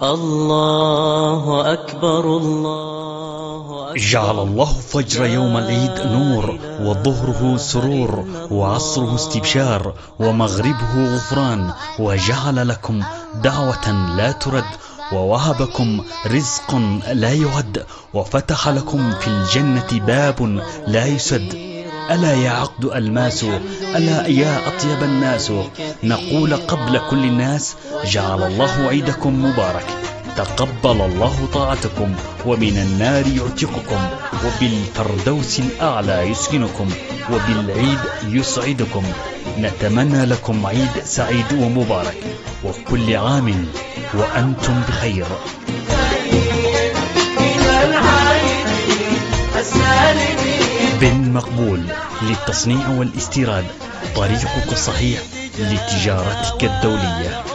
الله أكبر الله أكبر. جعل الله فجر يوم العيد نور، وظهره سرور، وعصره استبشار، ومغربه غفران، وجعل لكم دعوة لا ترد، ووهبكم رزق لا يعد، وفتح لكم في الجنة باب لا يسد. ألا يا عقد ألماس، ألا يا أطيب الناس، نقول قبل كل الناس جعل الله عيدكم مبارك. تقبل الله طاعتكم، ومن النار يعتقكم، وبالفردوس الأعلى يسكنكم، وبالعيد يسعدكم. نتمنى لكم عيد سعيد ومبارك، وكل عام وأنتم بخير. بن مقبول للتصنيع والاستيراد، طريقك الصحيح لتجارتك الدولية.